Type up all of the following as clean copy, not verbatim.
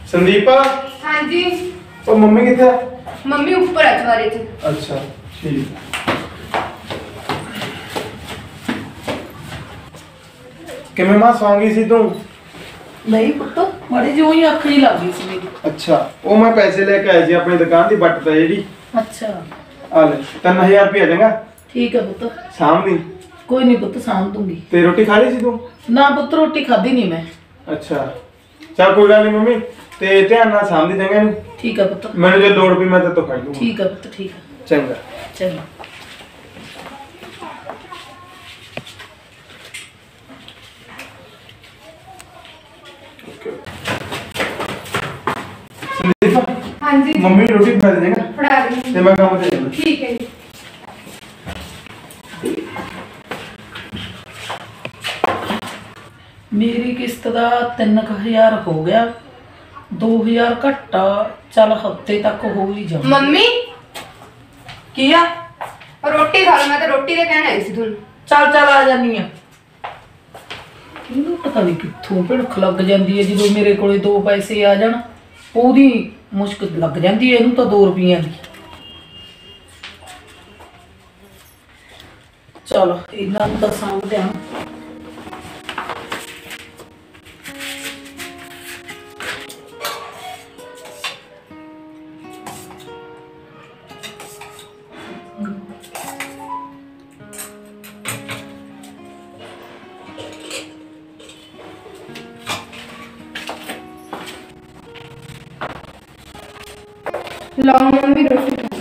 संदीप। हाँ जी। और मम्मी किथे? मम्मी ऊपर है चवारे च। अच्छा ठीक। किवें मां सौ गई सी तू? नहीं पुत्त बड़ी जो ही अख ही लग गई सी मेरी। अच्छा वो मैं पैसे लेके आया जी अपनी दुकान की बट ते जेडी। अच्छा आ ले 3000 रुपया देगा। ठीक है पुत्त। शाम दी कोई नहीं पुत्त शाम दूंगी। ते रोटी खा ली सी तू? ना पुत्त रोटी खाधी नहीं मैं। अच्छा चल कोई गल नहीं मम्मी ते ध्यान नाल शाम दी देंगे। ठीक है पुत्त। मैंने जो लोड़ पई मैं ते तो खा लूंगा। ठीक है पुत्त ठीक है। चंगा चलो संदीप। हाँ जी। मम्मी रोटी खा देगा फड़ा दी। ते मैं काम ते जाना। ठीक है जी। मेरी किस्त का 3000 हो गया, 2000 घट्टा चल हफ्ते तक हो ही जाऊं। मम्मी किया रोटी खा लो, मैं तो रोटी दे कहना आई सी तुम। चल चल आ जानी है। ਇਹਨੂੰ ਪਤਾ ਨਹੀਂ ਕਿੱਥੋਂ ਭਿੜਕ ਲੱਗ ਜਾਂਦੀ ਹੈ ਜਦੋਂ ਮੇਰੇ ਕੋਲੇ 2 ਪੈਸੇ ਆ ਜਾਣ ਉਹਦੀ ਮੁਸ਼ਕਲ ਲੱਗ ਜਾਂਦੀ ਹੈ ਇਹਨੂੰ ਤਾਂ 2 ਰੁਪਈਆਂ ਦੀ। ਚਲੋ ਇਹਨਾਂ ਨੂੰ ਤਾਂ ਸਾਂਭਦੇ ਆ। लो मम्मी रोटी खा।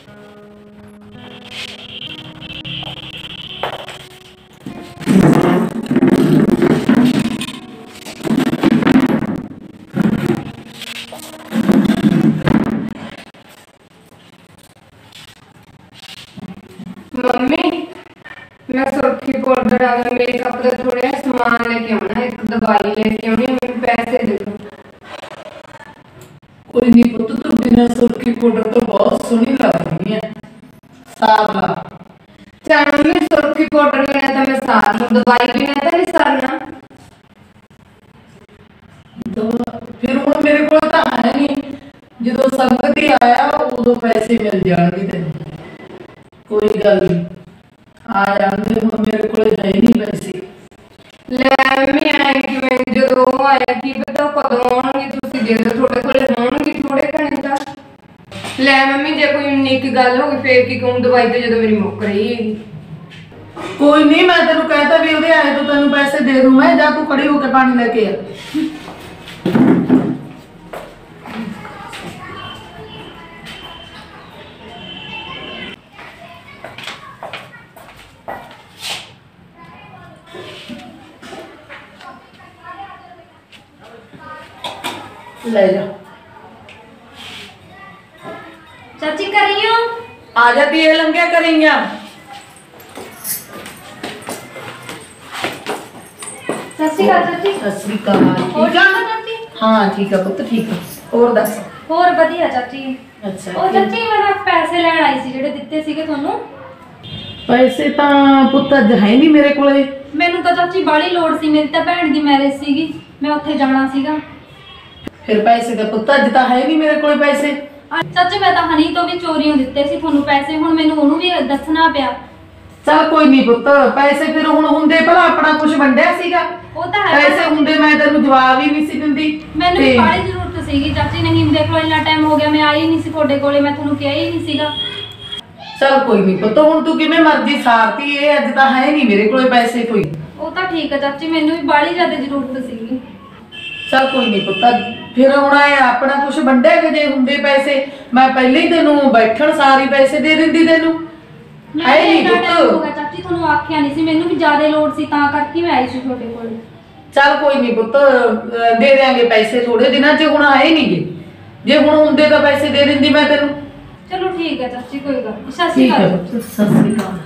मम्मी मैं सुर्खी पाउडर वाला मेकअप का थोड़े सामान लेके आना, एक दवाई लेके आनी, मम्मी पैसे दे दो। कोई नहीं पुत्त तू बिना सुर्खी पाउडर तो बहुत सोहनी लग रही है। साफ ला। चल मम्मी सुर्खी पाउडर लेना तो मैं सार लूं, दवाई लेना तो नहीं सारना। फिर हुण मेरे को तो है नहीं, जो संगति आया उदों पैसे मिल जाएंगे तेन। कोई गल नहीं आ जाएंगे, हुण मेरे को है नहीं पैसे। ले मम्मी आए कि मैं जो आया की पता कदों आउणगे, तुसीं दे दो, थोड़े थोड़े होणगे थोड़े घणे दा। ले मम्मी जे कोई उन्नी की गल होगी फिर की कहूं, दवाई तो जो मेरी मुक रही है। कोई नहीं मैं तेन कहता भी उहदे आए तो तेन पैसे दे दूं मैं, जा तू खड़ी होकर पानी लेके आ। ले जा। चाची करियो आ जाती है लंघिया करेंगे। सत श्री अकाल चाची। सत श्री अकाल। और ठीक है चाची? हाँ ठीक है पुत्त ठीक है। और दस? ਹੋਰ ਵਧੀਆ ਚਾਚੀ। अच्छा ਉਹ ਚਾਚੀ ਮੈਂ ਪੈਸੇ ਲੈਣ ਆਈ ਸੀ ਜਿਹੜੇ ਦਿੱਤੇ ਸੀਗੇ ਤੁਹਾਨੂੰ। पैसे तो पुत्त अज है नहीं मेरे को। ਮੈਨੂੰ ਤਾਂ ਚਾਚੀ ਬਾਲੀ ਲੋੜ ਸੀ, ਮੇਰੀ ਤਾਂ ਭੈਣ ਦੀ ਮੈਰਿਜ ਸੀਗੀ, ਮੈਂ ਉੱਥੇ ਜਾਣਾ ਸੀਗਾ। फिर पैसे तो पुत्त अज तो है नहीं मेरे को पैसे। ਚਾਚੀ ਮੈਂ ਤਾਂ ਹਨੀ ਤੋਂ ਵੀ ਚੋਰੀਆਂ ਦਿੱਤੇ ਸੀ ਤੁਹਾਨੂੰ ਪੈਸੇ, ਹੁਣ ਮੈਨੂੰ ਉਹਨੂੰ ਵੀ ਦੱਸਣਾ ਪਿਆ। चल कोई नहीं पुत्त पैसे फिर हुण हुंदे भला अपना कुछ वंडिया सीगा। ਉਹ ਤਾਂ ਹੈ पैसे हुंदे मैं तेनू जवाब ही नहीं सी दिंदी। ਮੈਨੂੰ ਵੀ ਬਾਲੀ ਜ਼ਰੂਰਤ ਸੀਗੀ ਚਾਚੀ, ਨਹੀਂ ਦੇਖ ਲਓ ਇੰਨਾ ਟਾਈਮ ਹੋ ਗਿਆ ਮੈਂ ਆਈ ਨਹੀਂ ਸੀ ਤੁਹਾਡੇ ਕੋਲੇ, ਮੈਂ ਤੁਹਾਨੂੰ ਕਿਹਾ ਹੀ ਨਹੀਂ ਸੀਗਾ। चल कोई नहीं पुत्त हुण तू किवें मर्जी सारती है, अज तो है नहीं मेरे को पैसे कोई। ਉਹ ਤਾਂ ਠੀਕ ਹੈ ਚਾਚੀ, ਮੈਨੂੰ ਵੀ ਬਾਲੀ ਜ਼ਿਆਦਾ ਜ਼ਰੂਰਤ ਸੀਗੀ। चल कोई नहीं पुत्त फिर हुण आए अपना कुछ वंडिया के जे हुंदे पैसे मैं पहले ही तेनू बैठण सारी पैसे दे दिंदी तेनू। है नहीं ਇੰਨਾ time ਹੋ पुत्त। ਗਿਆ ਚਾਚੀ, ਤੁਹਾਨੂੰ ਆਖਿਆ ਨਹੀਂ ਸੀ, ਮੈਨੂੰ ਵੀ ਜ਼ਿਆਦਾ ਲੋੜ ਸੀ ਤਾਂ ਕਰਕੇ ਮੈਂ ਆਈ ਸੀ ਤੁਹਾਡੇ ਕੋਲੇ। चल कोई नहीं पुत्त दे देंगे पैसे थोड़े दिनों च, हुण आए नहीं गे, जे हुण हुंदे तो पैसे दे दिंदी मैं तेनू। चलो ठीक है चाची कोई गल नहीं। सत श्री ठीक है अकाल। पुत्त सत श्री अकाल।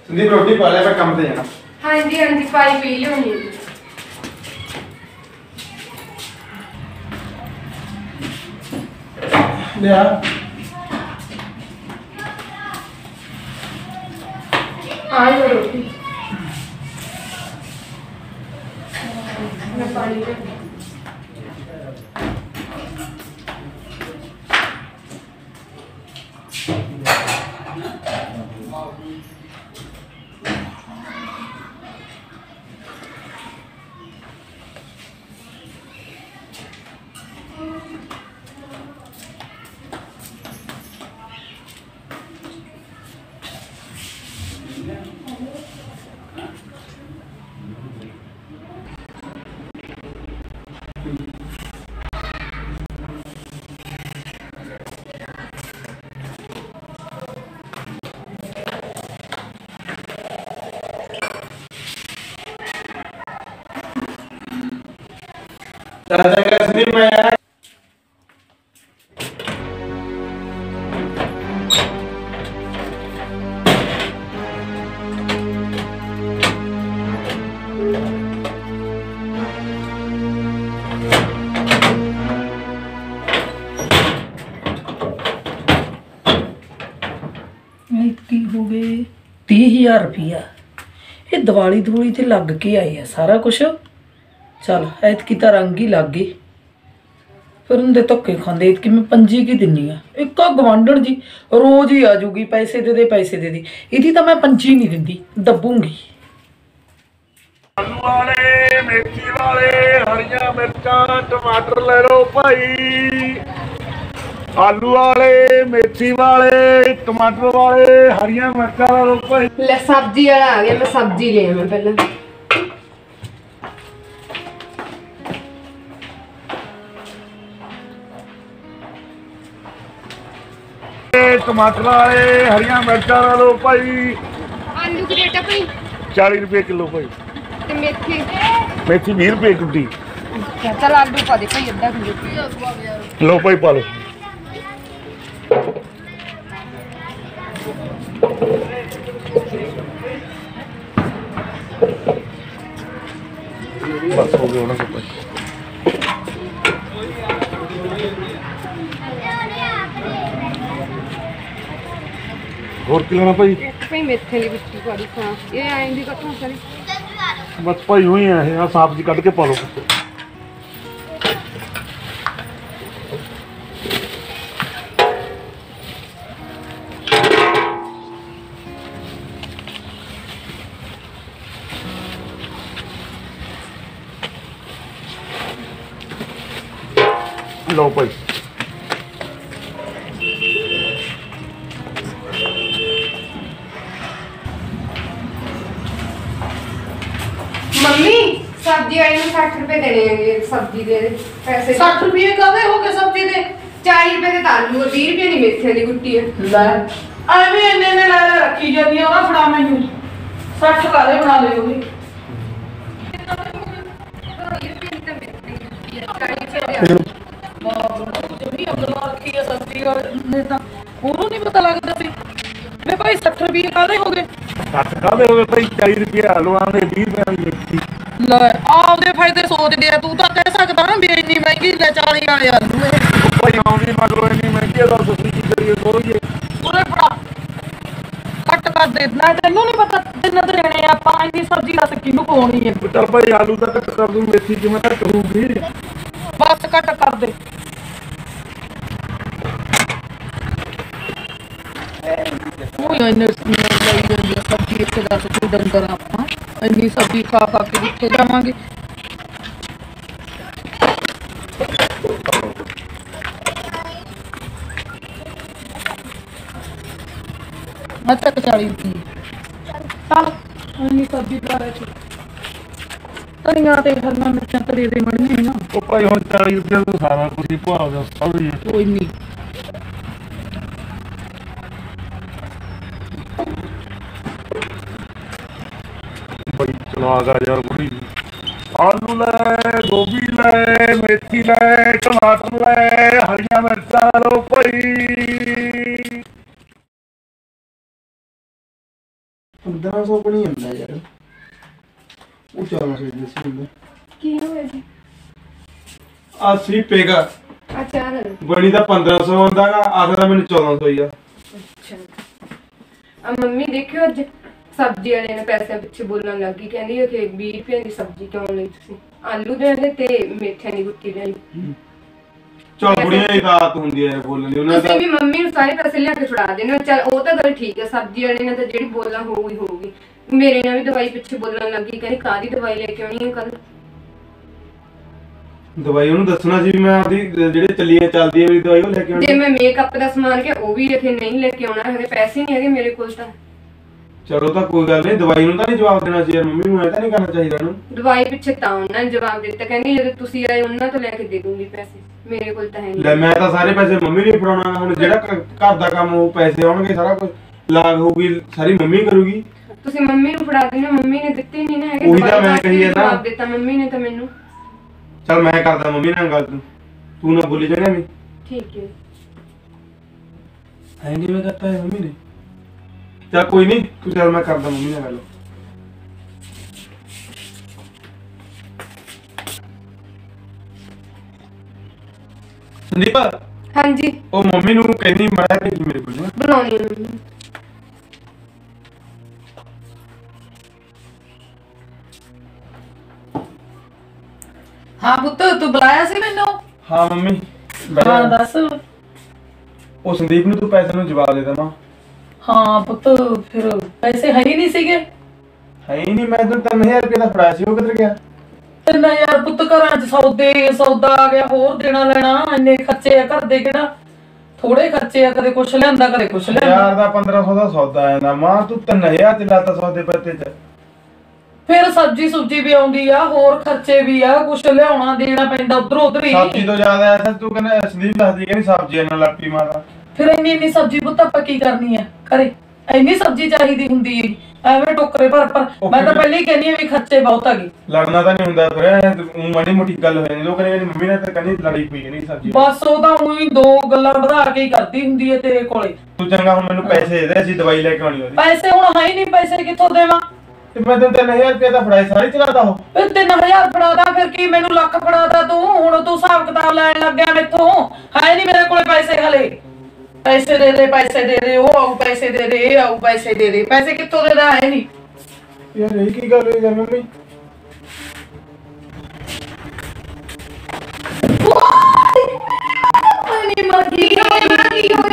संदीप रोटी पा ले, मैं काम पे जाना। हाँ जी हाँ जी, पाई पी लूंगी। ले आ। आ लो रोटी। मैं पानी ले। चंगा संदीप, मैं आया। की हो गए 30,000 रुपया। ये दिवाली दवली ते लग के आए है सारा कुछ। चल ऐतकी तो रंग ही लग गई, फिर उनके धक्के खाते। ऐतकी मैं 5 की दिनी आ। एक गवांढण जी रोज ही आ जूगी, पैसे दे दे पैसे दे दे। इहदी तो मैं 5 नहीं दिंदी, दबूंगी। आलू वाले, मेथी वाले, हरिया मिर्चा, टमाटर ले लो भाई। आलू वाले, मेथी वाले, टमाटर वाले, हरिया मिर्चा ले लो भाई। ले सब्जी वाला आ गया, मैं सब्जी ले आवां पहले। टमाटर वाले, हरिया मिर्चा ले लो भाई। आलू की रेट भाई 40 रुपए किलो भाई। ते मेथी मेथी 20 रुपए गुड्डी। चल आलू पा दे भाई, अद्धा किलो। लो भाई पा लो। बस हो गया ना भाई। ਹੋਰ ਕੀ ਲੈਣਾ ਭਾਈ? ਭਾਈ ਮੇਥੇ ਦੀ ਬਿੱਟੀ ਪਾੜੀ ਖਾ, ਇਹ ਆਏ ਦੀ ਕੱਟੋ ਸਾਰੀ। ਬਸ ਭਾਈ ਹੋਈ ਆ ਇਹ, ਆ ਸਬਜ਼ੀ ਕੱਢ ਕੇ ਪਾ ਲਓ। ਲਓ ਭਾਈ। मम्मी सब्जी वाली में 60 रुपए देने हैं, सब्जी दे दे पैसे। 60 रुपये कदे हो गए सब्जी दे? 40 रुपए के आलू, 20 रुपए की मेथी वाली गुट्टी है। ਲੈ ਐਵੇਂ ਇੰਨੇ ਨੇ ਲੈ ਲੈ ਰੱਖੀ ਜਾਂਦੀ ਆ। ਉਹ ਫੜਾ ਮੈਨੂੰ 60 ਕਾਲੇ ਬਣਾ ਲਿਓ ਵੀ। ਜਮੀ ਅਗਲਾ ਰੱਖੀ ਆ ਸਬਜ਼ੀ ਨੇ ਤਾਂ ਉਹਨੂੰ ਨਹੀਂ ਪਤਾ ਲੱਗਦਾ ਸੀ ਵੇ ਭਾਈ 60 ਰੁਪਏ ਕਾਲੇ ਹੋ ਗਏ। 60 ਕਾਹਦੇ ਹੋ ਗਏ ਭਾਈ? 40 ਰੁਪਏ ਆਲੂਆਂ ਦੇ, 20 ਰੁਪਏ ਦੀ ਮੇਥੀ। ਲੈ ਆਪਦੇ ਫਾਇਦੇ ਸੋਚਦੇ ਆ, ਤੂੰ ਤਾਂ ਕਹਿ ਸਕਦਾ ਨਾ ਵੀ ਇੰਨੀ ਮਹਿੰਗੀ ਲੈ 40 ਵਾਲੇ ਆਲੂ ਇਹ। ਭਾਈ ਆਉਂਦੀ ਮਗਰੋਂ ਇੰਨੀ ਮਹਿੰਗੀ ਦਾ ਤੁਸੀਂ ਕੀ ਕਰੀਏ? ਦੋਈਏ ਉਹਨੇ ਫੜਾ ਕੱਟ ਕਰ ਦੇ। ਨਾ ਤੈਨੂੰ ਨਹੀਂ ਪਤਾ ਤਿੰਨ ਦੇਣੇ ਆਪਾਂ, ਇੰਨੀ ਸਬਜ਼ੀ ਦੱਸ ਕਿਹਨੂੰ ਪਾਉਣੀ ਹੈ? ਚੱਲ ਭਾਈ ਆਲੂ ਤਾਂ ਘੱਟ ਕਰ ਦੂੰ, ਮੇਥੀ ਕਿਵੇਂ ਘੱਟ ਹੋਊਗੀ? ਬਸ ਕੱਟ ਕਰ ਦੇ। ਉਹ ਇੰਨੇ ਲਈ ਜਾਂਦੀ ਆ ਸਬਜ਼ੀ ਇੱਥੇ ਦੱਸ ਕੋਈ ਡੰਗਰ ਆਪਾਂ ਇੰਨੀ ਸਬਜ਼ੀ ਖਾ ਖਾ ਕੇ ਕਿੱਥੇ ਜਾਵਾਂਗੇ? ਮੈਂ ਤੱਕ 40 ਰੁਪਏ ਚੱਲ ਇੰਨੀ ਸਬਜ਼ੀ ਦਾ ਰੇਟ ਧਨੀਆ ਤੇ ਹਰੀਆਂ ਮਿਰਚਾਂ ਤੇ ਦੇ ਮੜੀਆਂ ਨਾ। ਉਹ ਭਾਈ ਹੁਣ 40 ਰੁਪਏ ਤੋਂ ਸਾਰਾ ਕੁਝ ਹੀ ਭਾਅ ਦਾ ਸਭ ਹੀ ਕੋਈ ਨਹੀਂ। ਭਾਈ ਚਲਾ ਗਾ ਯਾਰ ਬੁੜੀ। ਆਲੂ ਲੈ, ਗੋਭੀ ਲੈ, ਮੇਥੀ ਲੈ, ਟਮਾਟਰ ਲੈ, ਹਰੀਆਂ ਮਿਰਚਾਂ ਲਓ ਭਾਈ। 1500 ਬਣੀ ਜਾਂਦਾ ਯਾਰ। ਉਹ 1400 ਦੇ ਸੀ ਹੁੰਦਾ। ਕੀ ਹੋਇਆ ਜੀ? ਆ ਸਲੀਪੇਗਾ ਅੱਛਾ ਬਣੀ ਤਾਂ 1500 ਹੁੰਦਾਗਾ, ਆਖਦਾ ਮੈਨੂੰ 1400 ਹੀ ਆ। ਅੱਛਾ ਆ ਮੰਮੀ ਦੇਖਿਓ ਅੱਜ ਸਬਜ਼ੀ ਵਾਲੇ ਨੇ ਪੈਸਿਆਂ ਪਿੱਛੇ ਬੋਲਣ ਲੱਗੀ, ਕਹਿੰਦੀ ਕਿ 20 ਰੁਪਏ ਦੀ ਸਬਜ਼ੀ ਕਿਉਂ ਲਈ ਤੁਸੀਂ? ਆਲੂ ਦੇ ਆਲੇ ਤੇ ਮੇਥਿਆਂ ਦੀ ਗੁੱਟੀ ਦੇ ਲਈ। ਚਲ ਬੁੜੀਆਂ ਦੀ ਰਾਤ ਹੁੰਦੀ ਹੈ ਬੋਲਣ ਦੀ, ਉਹਨਾਂ ਦਾ ਤੁਸੀਂ ਵੀ ਮੰਮੀ ਨੂੰ ਸਾਰੇ ਪੈਸੇ ਲਿਆ ਕੇ ਫੜਾ ਦੇਣੇ। ਚਲ ਉਹ ਤਾਂ ਗੱਲ ਠੀਕ ਹੈ, ਸਬਜ਼ੀ ਵਾਲੇ ਨੇ ਤਾਂ ਜਿਹੜੀ ਬੋਲਣਾ ਹੋਊਗੀ। ਮੇਰੇ ਨਾਲ ਵੀ ਦਵਾਈ ਪਿੱਛੇ ਬੋਲਣ ਲੱਗੀ, ਕਹਿੰਦੀ ਕਾਹਦੀ ਦਵਾਈ ਲੈ ਕੇ ਆਉਣੀ ਹੈ ਕੱਲ। ਦਵਾਈ ਉਹਨੂੰ ਦੱਸਣਾ ਸੀ ਵੀ ਮੈਂ ਆਪਦੀ ਜਿਹੜੇ ਚੱਲਦੀ ਹੈ ਮੇਰੀ ਦਵਾਈ ਉਹ ਲੈ ਕੇ ਆਉਣੀ। ਜੇ ਮੈਂ ਮੇਕਅਪ ਦਾ ਸਮਾਨ ਕਿਹਾ ਉਹ ਵੀ ਇੱਥੇ ਨਹੀਂ ਲੈ ਕੇ ਆਉਣਾ ਹੈਗੇ, ਪੈਸੇ ਨਹੀਂ ਹੈਗੇ ਮੇਰੇ ਕੋਲ ਤਾਂ। ਚਲੋ ਤਾਂ ਕੋਈ ਗੱਲ ਨਹੀਂ, ਦਵਾਈ ਨੂੰ ਤਾਂ ਨਹੀਂ ਜਵਾਬ ਦੇਣਾ ਸੀ ਯਾਰ, ਮੰਮੀ ਨੂੰ ਇਹ ਤਾਂ ਨਹੀਂ ਕਰਨਾ ਚਾਹੀਦਾ ਇਹਨੂੰ। ਦਵਾਈ ਪਿੱਛੇ ਤਾਂ ਉਹਨਾਂ ਨੇ ਜਵਾਬ ਦਿੱਤਾ, ਕਹਿੰਦੀ ਜਦੋਂ ਤੁਸੀਂ ਆਏ ਉਹਨਾਂ ਤੋਂ ਲੈ ਕੇ ਦੇ ਦੂੰਗੀ ਪੈਸੇ, ਮੇਰੇ ਕੋਲ ਤਾਂ ਹੈ ਲੈ ਨਹੀਂ। ਮੈਂ ਤਾਂ ਸਾਰੇ ਪੈਸੇ ਮੰਮੀ ਨੂੰ ਹੀ ਫੜਾਉਣਾ, ਹੁਣ ਜਿਹੜਾ ਘਰ ਦਾ ਕੰਮ ਉਹ ਪੈਸੇ ਆਉਣਗੇ, ਸਾਰਾ ਕੁਝ ਲਾਗ ਹੋਊਗੀ ਸਾਰੀ ਮੰਮੀ ਕਰੂਗੀ। ਤੁਸੀਂ ਮੰਮੀ ਨੂੰ ਫੜਾ ਦੇਣਾ, ਮੰਮੀ ਨੇ ਦਿੱਤੇ ਨਹੀਂ ਨਾ ਹੈਗੇ। ਉਹੀ ਤਾਂ ਦਵਾਈ ਮੈਂ ਵਾਸਤੇ ਕਹੀ ਹੈ ਨਾ। ਜਵਾਬ ਦਿੱਤਾ ਮੰਮੀ ਨੇ ਤਾਂ ਮੈਨੂੰ। ਚਲ ਮੈਂ ਕਰਦਾ ਮੰਮੀ ਨਾਲ ਗੱਲ, ਤੂੰ ਨਾ ਬੋਲੀ ਜਾਣਾ ਵੀ ਠੀਕ ਹੈ। ਐਂ ਕਿਵੇਂ ਕਰਤਾ ਹੈ ਮੰਮੀ ਨੇ? ਚਲ ਕੋਈ ਨਹੀਂ, ਤੂੰ ਚੱਲ ਮੈਂ ਕਰਦਾ ਮੰਮੀ ਨਾਲ ਗੱਲ। ਸੰਦੀਪ ਹਾਂਜੀ ਉਹ ਮੰਮੀ ਨੂੰ ਕਹਿੰਦੀ ਮਾੜਾ ਭੇਜੀ ਮੇਰੇ ਕੋਲ ਨਾ। ਬਣਾਉਣੀ ਹੈ ਮੰਮੀ। ਹਾਂ ਪੁੱਤ ਤੂੰ ਬੁਲਾਇਆ ਸੀ ਮੈਨੂੰ? ਹਾਂ ਮੰਮੀ ਹਾਂ ਦੱਸ। ਉਹ ਸੰਦੀਪ ਨੂੰ ਤੂੰ ਪੈਸੇ ਨੂੰ ਜਵਾਬ ਦੇ ਦੇਵਾਂ। ਹਾਂ ਪੁੱਤ ਫਿਰ ਪੈਸੇ ਹੈ ਹੀ ਨਹੀਂ ਸੀਗੇ। ਹੈ ਹੀ ਨਹੀਂ, ਮੈਂ ਤੈਨੂੰ 3000 ਰੁਪਏ ਦਾ ਫੜਾਇਆ ਸੀ, ਉਹ ਕਿੱਧਰ ਗਿਆ? ਤੇ ਨਾ ਯਾਰ ਪੁੱਤ ਘਰਾਂ 'ਚ ਸੌਦਾ ਆ ਗਿਆ, ਹੋਰ ਦੇਣਾ ਲੈਣਾ ਇੰਨੇ ਖਰਚੇ ਆ ਘਰ ਦੇ, ਕਿਹੜਾ ਥੋੜੇ ਖਰਚੇ ਆ, ਕਦੇ ਕੁਛ ਲਿਆਂਦਾ ਕਦੇ ਕੁਛ ਲਿਆਂਦਾ। ਯਾਰ ਦਾ 1500 ਦਾ ਸੌਦਾ ਆ ਜਾਂਦਾ, ਮਾਂ ਤੂੰ 3000 ਤੇ ਲਾਤਾ ਸੌਦੇ ਪੱਤੇ ਚ। ਫਿਰ ਸਬਜ਼ੀ ਸੁਬਜੀ ਵੀ ਆਉਂਦੀ ਆ, ਹੋਰ ਖਰਚੇ ਵੀ ਆ, ਕੁਛ ਲਿਆਉਣਾ ਦੇਣਾ ਪੈਂਦਾ ਉਧਰੋਂ ਉਧਰ ਹੀ। ਸਬਜ਼ੀ ਤੋਂ ਜ਼ਿਆਦਾ ਐਸਾ ਤੂੰ ਕਹਿੰਦਾ ਸੰਦੀਪ ਦੱਸਦੀ ਕਹਿੰਦੀ ਸਬਜ਼ੀ ਨਾਲ ਲੱਪੀ ਮਾਰਾ। ਫਿਰ ਇੰਨੀ ਸਬਜ਼ੀ ਪੁੱਤ ਆਪਾਂ ਕੀ ਕਰਨੀ ਆ ਘਰੇ? ਇੰਨੀ ਸਬਜ਼ੀ ਚਾਹੀਦੀ ਹੁੰਦੀ ਏ, ਐਵੇਂ ਟੋਕਰੇ ਭਰ ਮੈਂ ਤਾਂ ਪਹਿਲਾਂ ਹੀ ਕਹਿੰਦੀ ਆ ਵੀ ਖਰਚੇ ਬਹੁਤ ਹੈਗੇ। ਲੜਨਾ ਤਾਂ ਨਹੀਂ ਹੁੰਦਾ ਫਿਰ, ਮਾੜੀ ਮੋਟੀ ਗੱਲ ਹੋ ਜਾਂਦੀ। ਲੋਕ ਕਹਿੰਦੇ ਮੰਮੀ ਨੇ ਤਾਂ ਕਹਿੰਦੀ ਲੜੀ ਪਈ ਨਹੀਂ ਸਬਜ਼ੀ। ਬਸ ਉਹ ਤਾਂ ਉਹੀ ਦੋ ਗੱਲਾਂ ਵਧਾ ਕੇ ਹੀ ਕਰਦੀ ਹੁੰਦੀ ਏ ਤੇਰੇ ਕੋਲੇ। ਤੂੰ ਚੰਗਾ ਹੁਣ ਮੈਨੂੰ ਪੈਸੇ ਦੇ ਦੇ, ਅਸੀਂ ਦਵਾਈ ਲੈ ਕੇ ਆਉਣੀ ਉਹਦੀ। ਪੈਸੇ ਹੁਣ ਹੈ ਹੀ ਨਹੀਂ, ਪੈਸੇ ਕਿੱਥੋਂ ਦੇਵਾਂ? ਤੇ ਮੈਂ ਤੈਨੂੰ 3000 ਰੁਪਏ ਦਾ ਫੜਾਇਆ, ਸਾਰੀ ਚਲਾਤਾ ਉਹ। ਫਿਰ 3000 ਫੜਾਦਾ, ਫਿਰ ਕੀ ਮੈਨੂੰ ਲੱਖ ਫੜਾਦਾ ਤੂੰ? ਹੁਣ ਤੂੰ ਹਿਸਾਬ ਕਿਤਾਬ ਲੈਣ ਲੱਗਿਆ ਮੈਥੋਂ। ਹੈ ਨਹੀਂ ਮੇਰੇ ਕੋਲੇ ਪੈਸੇ ਹਲੇ। ਪੈਸੇ ਦੇ ਦੇ, ਪੈਸੇ ਦੇ ਦੇ, ਉਹ ਆਊ ਪੈਸੇ ਦੇ ਦੇ, ਇਹ ਆਊ ਪੈਸੇ ਦੇ ਦੇ, ਪੈਸੇ ਕਿੱਥੋਂ ਦੇਦਾ? ਹੈ ਨਹੀਂ। ਯਾਰ ਇਹ ਕੀ ਗੱਲ ਹੋਈ ਯਾਰ ਮੰਮੀ? ਨਹੀਂ ਮਰ ਗਈ। ਕੀ ਹੋ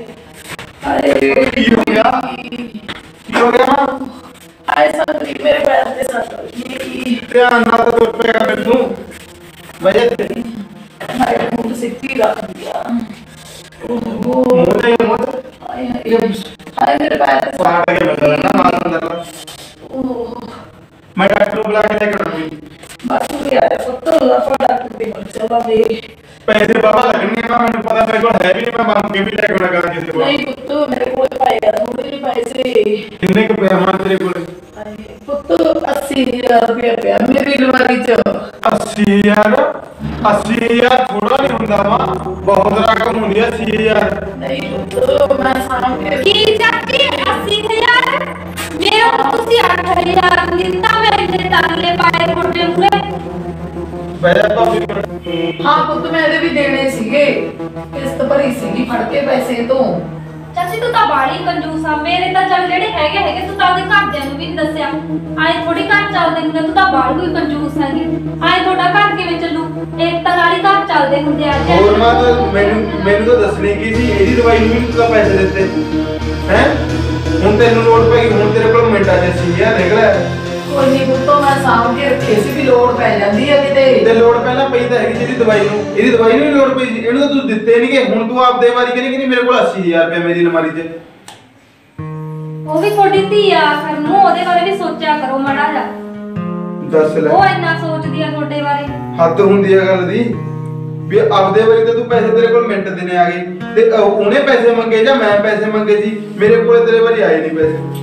ਗਿਆ? ਕੀ ਹੋ ਗਿਆ ਮਾਂ? ਆਏ ਸੰਤਰੀ ਮੇਰੇ ਪੈਰ ਦੇ ਸੱਟ ਲੱਗੀ। ਧਿਆਨ ਨਾਲ ਤਾਂ ਤੁਰ ਪਿਆ ਮੈਨੂੰ। ਵਜੇ ਤੇ ਹਾਏ ਮੂੰਹ ਸਿੱਧੀ ਰੱਖ ਦਿਆ। ਮੂੰਹ ਤੇ ਹਾਏ ਹਾਏ ਮੇਰੇ ਪੈਰ ਦੇ ਪਾਟ ਕੇ ਬਦਲ ਨਾ ਮਾਰ ਅੰਦਰ। ਮੈਂ ਡਾਕਟਰ ਨੂੰ ਬੁਲਾ ਕੇ ਲੈ ਕੇ ਆਉਂਗੀ। ਬਸ ਹੋ ਗਿਆ ਪੁੱਤ, ਆਪਾਂ ਡਾਕਟਰ ਦੇ ਕੋਲ ਚਲਾਂਗੇ। ਪੈਸੇ ਬਾਬਾ ਲੱਗਣਗੇ ਨਾ, ਮੈਨੂੰ ਪਤਾ ਮੇਰੇ ਕੋਲ ਹੈ ਵੀ ਨਹੀਂ, ਮੈਂ ਮੰਗ ਕੇ ਵੀ ਲੈ ਕੇ ਆਉਣਾ ਕਰ ਕਿਸੇ ਕੋਲ। ਨਹੀਂ ਪੁੱਤ ਮੇਰੇ ਕੋਲ ਪਾਇਆ ਥੋੜੇ ਜਿਹੇ ਪੈਸੇ। ਕਿੰਨੇ ਕੁ ਪਿਆ ਮਾਂ ਤੇਰੇ ਕੋਲ? ਪੁੱਤ 80000 ਰੁਪਏ ਪਿਆ ਮੇਰੀ ਅਲਮਾਰੀ 'ਚ। 80000? 80000 ਥੋੜਾ ਨਹੀਂ ਹੁੰਦਾ ਵਾ, ਬਹੁਤ ਰਕਮ ਹੁੰਦੀ ਹੈ 80000। ਨਹੀਂ ਪੁੱਤ ਮੈਂ ਸਾਹਮਣੇ ਕੀ ਚਾਚੀ 80000 ਮੇਰਾ ਤੁਸੀਂ 8000 ਦਿੱਤਾ, ਮੈਂ ਇੰਨੇ ਤਰਲੇ ਪਾਏ ਤੁਹਾਡੇ ਮੂਰੇ। ਪੈਸੇ ਭਾਬੀ ਹਾਂ ਪੁੱਤ ਮੈਂ ਇਹਦੇ ਵੀ ਦੇਣੇ ਸੀਗੇ, ਕਿਸ਼ਤ ਭਰੀ ਸੀਗੀ ਫੜ ਕੇ ਪੈਸੇ ਤੋਂ। ਚਾਚੀ ਤੂੰ ਤਾਂ ਬਾੜੀ ਕੰਜੂਸ ਆ, ਮੇਰੇ ਤਾਂ ਚੱਲ ਜਿਹੜੇ ਹੈਗੇ ਤੂੰ ਤਾਂ ਉਹਦੇ ਘਰਦਿਆਂ ਨੂੰ ਵੀ ਨਹੀਂ ਦੱਸਿਆ। ਆਏ ਥੋੜੀ ਘਰ ਚੱਲਦੇ ਹੁੰਦੇ, ਤੂੰ ਤਾਂ ਬਾੜ ਕੋਈ ਕੰਜੂਸ ਹੈਗੀ। ਆਏ ਤੁਹਾਡਾ ਘਰ ਕਿਵੇਂ ਚੱਲੂ? ਏਕਤਾ ਨਾਲ ਹੀ ਘਰ ਚੱਲਦੇ ਹੁੰਦੇ ਆ। ਹੋਰ ਮਾਂ ਤਾਂ ਮੈਨੂੰ ਤਾਂ ਦੱਸਣੀ ਕੀ ਸੀ, ਇਹਦੀ ਦਵਾਈ ਨੂੰ ਵੀ ਤੂੰ ਪੈਸੇ ਦਿੱਤੇ ਹੈ। ਹੁਣ ਤੈਨੂੰ ਲੋੜ ਪੈ ਗਈ, ਹੁਣ ਤੇਰੇ ਕੋਲ ਮਿੰਟਾਂ 'ਚ 80000 ਨਿਕਲਿਆ। ਕੋਈ ਨਹੀਂ ਪੁੱਤੋ ਮੈਂ ਸਾਂਭ ਕੇ ਰੱਖੇ ਸੀ ਵੀ ਲੋੜ ਪੈ ਜਾਂਦੀ ਹੈ ਕਿਤੇ। ਤੇ ਲੋੜ ਪਹਿਲਾਂ ਪਈ ਤਾਂ ਹੈਗੀ ਜਿਹਦੀ ਦਵਾਈ ਨੂੰ, ਇਹਦੀ ਦਵਾਈ ਨੂੰ ਵੀ ਲੋੜ ਪਈ ਸੀ, ਇਹਨੂੰ ਤਾਂ ਤੂੰ ਦਿੱਤੇ ਨਹੀਂਗੇ। ਹੁਣ ਤੂੰ ਆਪਦੇ ਵਾਰੀ ਕਹਿੰਦੀ ਕਿ ਮੇਰੇ ਕੋਲ 80000 ਰੁਪਏ ਮੇਰੀ ਅਲਮਾਰੀ 'ਚ। ਉਹ ਵੀ ਤੁਹਾਡੀ ਧੀ ਆ, ਆਖਰ ਨੂੰ ਉਹਦੇ ਬਾਰੇ ਵੀ ਸੋਚਿਆ ਕਰੋ ਮਾੜਾ ਜਿਹਾ। ਦੱਸ ਲੈ, ਉਹ ਇੰਨਾ ਸੋਚਦੀ ਆ ਤੁਹਾਡੇ ਬਾਰੇ। ਹੱਦ ਹੁੰਦੀ ਹੈ ਗੱਲ ਦੀ ਵੀ ਆਪਦੇ ਵਾਰੀ ਤਾਂ ਤੂੰ ਪੈਸੇ ਤੇਰੇ ਕੋਲ ਮਿੰਟ ਦੇਣੇ ਆ ਗਏ, ਤੇ ਉਹਨੇ ਪੈਸੇ ਮੰਗੇ ਜਾਂ ਮੈਂ ਪੈਸੇ ਮੰਗੇ ਸੀ? ਮੇਰੇ ਕੋਲੇ ਤੇਰੇ ਵਾਰੀ ਆਏ ਨਹੀਂ ਪੈਸੇ।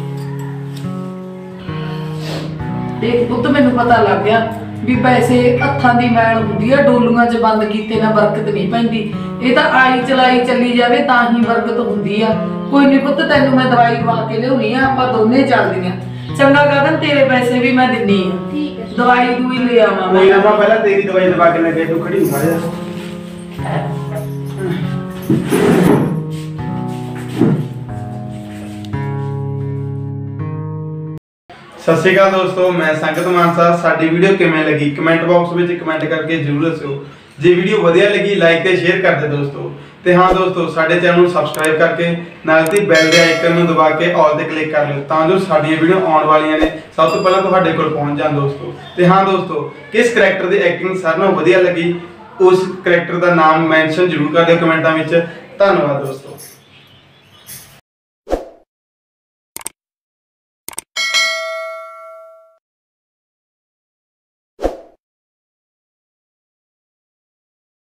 ਦੇਖ ਪੁੱਤ ਮੈਨੂੰ ਪਤਾ ਲੱਗ ਗਿਆ ਵੀ ਪੈਸੇ ਹੱਥਾਂ ਦੀ ਮੈਲ ਹੁੰਦੀ ਆ, ਡੋਲੂਆਂ 'ਚ ਬੰਦ ਕੀਤੇ ਨਾ ਬਰਕਤ ਨਹੀਂ ਪੈਂਦੀ। ਇਹ ਤਾਂ ਆਈ ਚਲਾਈ ਚੱਲੀ ਜਾਵੇ ਤਾਂ ਹੀ ਬਰਕਤ ਹੁੰਦੀ ਆ। ਕੋਈ ਨਹੀਂ ਪੁੱਤ ਤੈਨੂੰ ਮੈਂ ਦਵਾਈ ਦਵਾ ਕੇ ਲਿਆਉਣੀ ਆ, ਆਪਾਂ ਦੋਨੇ ਚੱਲਦੀਆਂ। ਚੰਗਾ ਗਗਨ ਤੇਰੇ ਪੈਸੇ ਵੀ ਮੈਂ ਦਿੰਨੀ ਆ ਠੀਕ ਹੈ ਦਵਾਈ ਦੂਈ ਲੈ ਆਵਾਂ ਕੋਈ ਨਾ ਮੈਂ ਪਹਿਲਾਂ ਤੇਰੀ ਦਵਾਈ ਦਵਾ ਕੇ ਲੈ ਕੇ ਤੂੰ ਖੜੀ ਮਾਰਿਆ। ਸਤਿ ਸ਼੍ਰੀ ਅਕਾਲ ਦੋਸਤੋ, ਮੈਂ ਸੰਗਤ ਮਾਨਸਾ। ਸਾਡੀ ਵੀਡੀਓ ਕਿਵੇਂ ਲੱਗੀ ਕਮੈਂਟ ਬਾਕਸ ਵਿੱਚ ਕਮੈਂਟ ਕਰਕੇ ਜਰੂਰ ਦੱਸਿਓ। ਜੇ ਵੀਡੀਓ ਵਧੀਆ ਲੱਗੀ ਲਾਈਕ ਤੇ ਸ਼ੇਅਰ ਕਰ ਦਿਓ ਦੋਸਤੋ। ਤੇ ਹਾਂ ਦੋਸਤੋ, ਸਾਡੇ ਚੈਨਲ ਨੂੰ ਸਬਸਕ੍ਰਾਈਬ ਕਰਕੇ ਨਾਲ ਦੀ ਬੈਲ ਦੇ ਆਈਕਨ ਨੂੰ ਦਬਾ ਕੇ ਆਲ ਤੇ ਕਲਿੱਕ ਕਰ ਲਿਓ ਤਾਂ ਜੋ ਸਾਡੀਆਂ ਵੀਡੀਓ ਆਉਣ ਵਾਲੀਆਂ ਨੇ ਸਭ ਤੋਂ ਪਹਿਲਾਂ ਤੁਹਾਡੇ ਕੋਲ ਪਹੁੰਚ ਜਾਣ ਦੋਸਤੋ। ਤੇ ਹਾਂ ਦੋਸਤੋ, ਕਿਸ ਕਰੈਕਟਰ ਦੀ ਐਕਟਿੰਗ ਸਾਰਿਆਂ ਨਾਲੋਂ ਵਧੀਆ ਲੱਗੀ ਉਸ ਕਰੈਕਟਰ ਦਾ ਨਾਮ ਮੈਂਸ਼ਨ ਜਰੂਰ ਕਰ ਦਿਓ ਕਮੈਂਟਾਂ ਵਿੱਚ। ਧੰਨਵਾਦ ਦੋਸਤੋ।